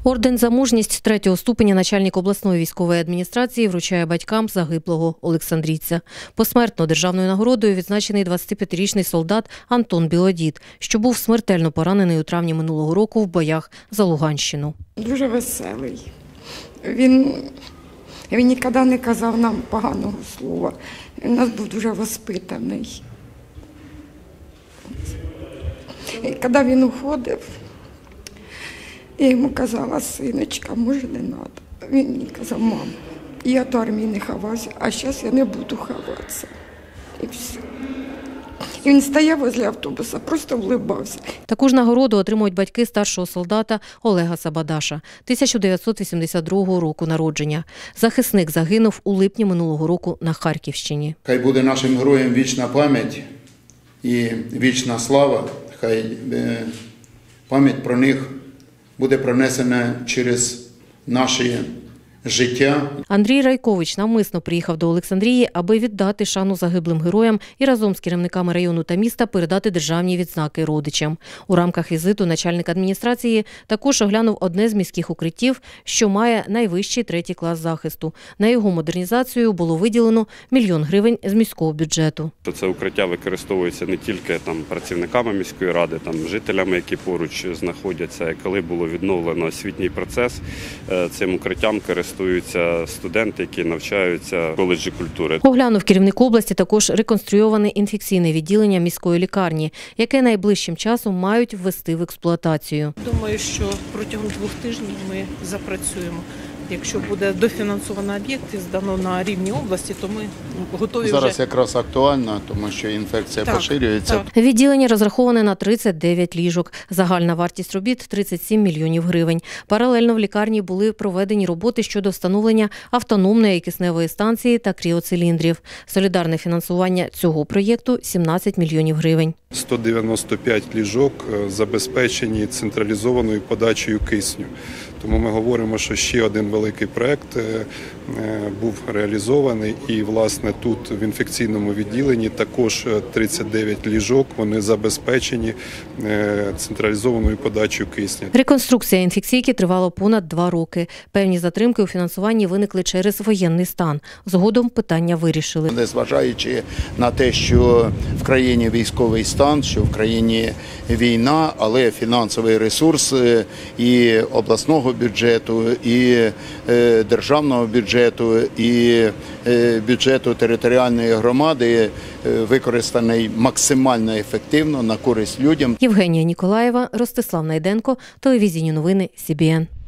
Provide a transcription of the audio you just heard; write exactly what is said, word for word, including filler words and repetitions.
Орден за мужність третього ступеня начальник обласної військової адміністрації вручає батькам загиблого олександрійця. Посмертно державною нагородою відзначений двадцятип'ятирічний солдат Антон Білодід, що був смертельно поранений у травні минулого року в боях за Луганщину. Дуже веселий. Він, він ніколи не казав нам поганого слова. Він у нас був дуже воспитаний. І коли він уходив, я йому казала: синочка, може не треба. Він мені казав: мам, я до армії не ховався, а зараз я не буду ховатися. І все. І він стояв возле автобуса, просто вливався. Таку ж нагороду отримують батьки старшого солдата Олега Сабадаша, тисяча дев'ятсот вісімдесят другого року народження. Захисник загинув у липні минулого року на Харківщині. Хай буде нашим героям вічна пам'ять і вічна слава. Хай пам'ять про них буде пронесена через наші життя. Андрій Райкович навмисно приїхав до Олександрії, аби віддати шану загиблим героям і разом з керівниками району та міста передати державні відзнаки родичам. У рамках візиту начальник адміністрації також оглянув одне з міських укриттів, що має найвищий третій клас захисту. На його модернізацію було виділено мільйон гривень з міського бюджету. Це укриття використовується не тільки там працівниками міської ради, там жителями, які поруч знаходяться. Коли було відновлено освітній процес, цим укриттям користуються Користуються студенти, які навчаються в коледжі культури. Оглянув керівник області також реконструйоване інфекційне відділення міської лікарні, яке найближчим часом мають ввести в експлуатацію. Думаю, що протягом двох тижнів ми запрацюємо. Якщо буде дофінансовано об'єкт і здано на рівні області, то ми готові вже. Зараз якраз актуально, тому що інфекція так, поширюється. Так. Відділення розраховане на тридцять дев'ять ліжок. Загальна вартість робіт – тридцять сім мільйонів гривень. Паралельно в лікарні були проведені роботи щодо встановлення автономної кисневої станції та кріоциліндрів. Солідарне фінансування цього проєкту – сімнадцять мільйонів гривень. сто дев'яносто п'ять ліжок забезпечені централізованою подачею кисню. Тому ми говоримо, що ще один великий проєкт був реалізований. І, власне, тут в інфекційному відділенні також тридцять дев'ять ліжок, вони забезпечені централізованою подачею кисню. Реконструкція інфекційки тривала понад два роки. Певні затримки у фінансуванні виникли через воєнний стан. Згодом питання вирішили. Незважаючи на те, що в країні військовий стан, що в країні війна, але фінансовий ресурс і обласного бюджету, і державного бюджету, і бюджету територіальної громади використаний максимально ефективно на користь людям. Євгенія Ніколаєва, Ростислав Найденко, телевізійні новини Сі Бі Ен.